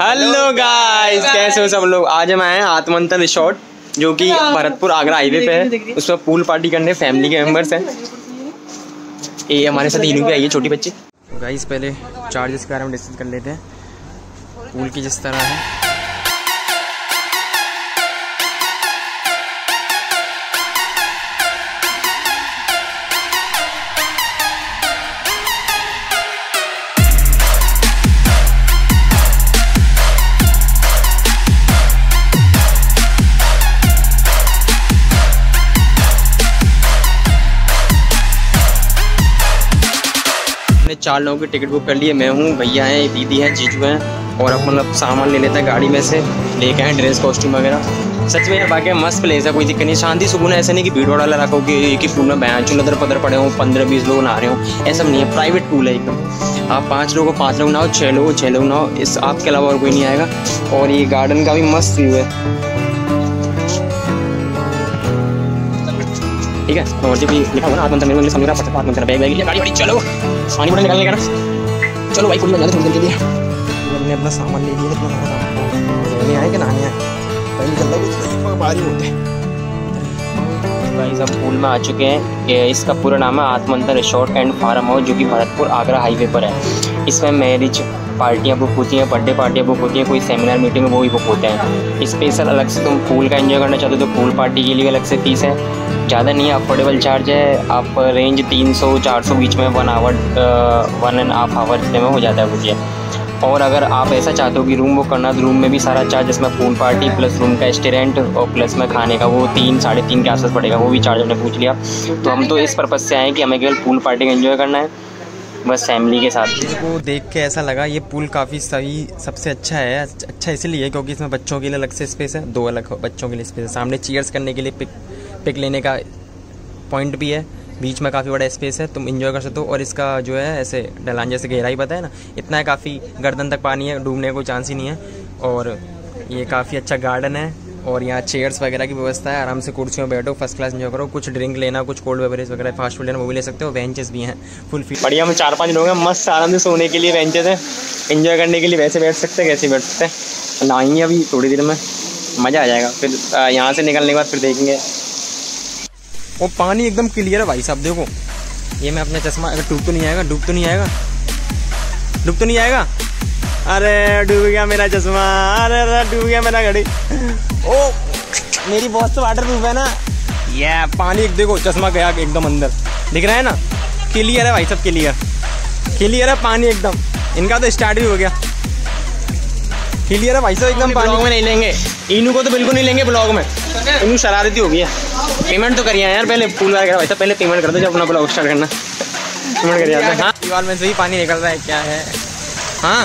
Hello guys, कैसे हो सब लोग। आज हम आए हैं आत्मंथन रिसोर्ट जो कि भरतपुर आगरा हाईवे पे है। उसमें पूल पार्टी करने फैमिली के मेंबर्स हैं। ये हमारे साथ इनू भी आई है, छोटी बच्ची। तो गाइस पहले चार्जेस के बारे में डिस्कस कर लेते हैं। पूल की जिस तरह है चार लोगों की टिकट बुक कर लिए। मैं हूँ, भैया हैं, दीदी हैं, जीजू हैं और अब मतलब सामान ले लेते हैं गाड़ी में से, लेके आए ड्रेस कॉस्ट्यूम वगैरह। सच में बाकी मस्त प्लेस है, कोई दिक्कत नहीं, शांति सुकून है। ऐसा नहीं कि भीड़ वाला रखो कि एक ही पूल में बयान चुन उधर पदर पड़े हों, 15-20 लोग नहा रहे हों, ऐसा नहीं है। प्राइवेट पूल है एकदम। आप 5 लोग 5 लोग नहाओ, 6 लोग नहाओ, इस आपके अलावा और कोई नहीं आएगा। और ये गार्डन का भी मस्त व्यू है, ठीक है। और जो भी लिखा हुआ ना आत्मंथन, मेरे को समझ रहा है आत्मंथन। बैग बैग गाड़ी चलो, पानी बोतल निकालने का ना, चलो भाई फुल बजा दे थोड़ी देर के लिए। हमने अपना सामान ले लिया, इतना सामान रहने आए कि नहाने आए पहले चल रहा, बाहर ही होते हैं भाई। सब पूल में आ चुके हैं। इसका पूरा नाम है Atmanthan resort and farm house, जो कि भरतपुर आगरा हाईवे पर है। इसमें मैरिज पार्टियाँ बुक होती हैं, बर्थडे पार्टियाँ बुक होती हैं, कोई सेमिनार मीटिंग वो भी बुक होते हैं। स्पेशल अलग से तुम पूल का एंजॉय करना चाहते हो तो पूल पार्टी के लिए अलग से फीस है, ज़्यादा नहीं है, अफोर्डेबल चार्ज है। आप रेंज 300-400 बीच में 1.5 आवर इतने में हो जाता है मुझे। और अगर आप ऐसा चाहते हो कि रूम बुक करना, तो रूम में भी सारा चार्ज, जिसमें पूल पार्टी प्लस रूम का स्टे रेंट और प्लस में खाने का वो 3-3.5 के आसपास पड़ेगा, वो भी चार्ज हमने पूछ लिया। तो हम तो इस पर्पज़ से आए कि हमें केवल पूल पार्टी का एंजॉय करना है, बस फैमिली के साथ। को देख के ऐसा लगा ये पूल काफ़ी सही, सबसे अच्छा है। अच्छा इसलिए क्योंकि इसमें बच्चों के लिए अलग से स्पेस है, 2 अलग बच्चों के लिए स्पेस है। सामने चीयर्स करने के लिए पिक लेने का पॉइंट भी है, बीच में काफ़ी बड़ा स्पेस है, तुम एंजॉय कर सकते हो। और इसका जो है ऐसे ढलान जैसे गहराई पता है ना, इतना है, काफ़ी गर्दन तक पानी है, डूबने का कोई चांस ही नहीं है। और ये काफ़ी अच्छा गार्डन है और यहाँ चेयर्स वगैरह की व्यवस्था है, आराम से कुर्सियों में बैठो, फर्स्ट क्लास एंजॉय करो। कुछ ड्रिंक लेना, कुछ कोल्ड बेवरेज वगैरह, फास्ट फूड लेना, वो भी ले सकते हो। बेंचेस भी हैं फुल फील बढ़िया। हम 4-5 लोग हैं, मस्त आराम से सोने के लिए बेंचेस हैं, एंजॉय करने के लिए वैसे बैठ सकते हैं, कैसे बैठ सकते हैं। नहाएंगे अभी थोड़ी देर में, मज़ा आ जाएगा। फिर यहाँ से निकलने के बाद फिर देखेंगे। वो पानी एकदम क्लियर है भाई साहब, देखो ये मैं अपना चश्मा, अगर डूब तो नहीं आएगा, डूब तो नहीं आएगा। अरे डूब गया मेरा चश्मा, अरे डूब गया मेरा घड़ी। ओ मेरी बहुत तो वाटर प्रूफ है ना। ये पानी एक देखो, चश्मा गया एकदम अंदर, दिख रहा है ना, क्लियर है भाई सब, क्लियर है पानी एकदम। इनका तो स्टार्ट भी हो गया, क्लियर है भाई साहब एकदम। ब्लॉग में नहीं लेंगे इनू को, तो बिल्कुल नहीं लेंगे ब्लॉग में। इनू शरारती हो गया। पेमेंट तो करिए यार पहले, पूल वगैरह भाई साहब पहले पेमेंट कर दो जब अपना ब्लॉग स्टार्ट करना, पेमेंट करिए। हाँ दीवार में से ही पानी निकल रहा है, क्या है। हाँ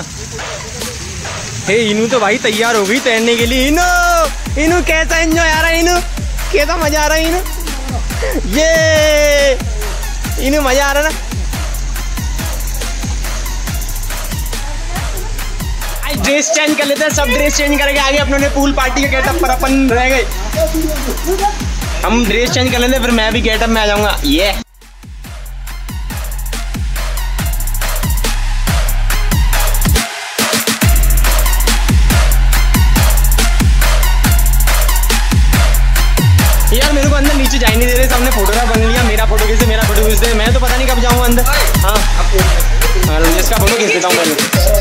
हे इनू तो भाई तैयार हो गई तैरने के लिए। इनू कैसा एंजॉय आ रहा है, इनू कैसा मजा आ रहा है, इनू मजा आ रहा है ना। ड्रेस चेंज कर लेते हैं, सब ड्रेस चेंज करके आगे अपने पूल पार्टी के गेटअप पर अपन रह गए। हम ड्रेस चेंज कर लेते हैं, फिर मैं भी गेटअप में आ जाऊंगा। ये यार मेरे को अंदर नीचे जा ही नहीं दे रहे, सामने फोटोग्राफ बन लिया, मेरा फोटो खींच दे, मैं तो पता नहीं कब जाऊंगा अंदर। हाँ इसका फोटो खींच देता हूँ मैं।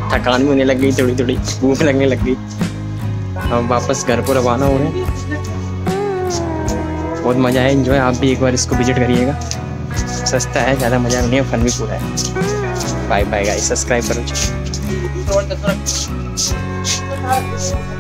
थकान भी होने लग गई, थोड़ी थोड़ी भूख लगने लग गई। अब वापस घर को रवाना हो रहे हैं। बहुत मज़ा है, एंजॉय। आप भी एक बार इसको विजिट करिएगा। सस्ता है, ज़्यादा मज़ा नहीं है, फन भी पूरा है। बाय बाय गाइस, सब्सक्राइब करो।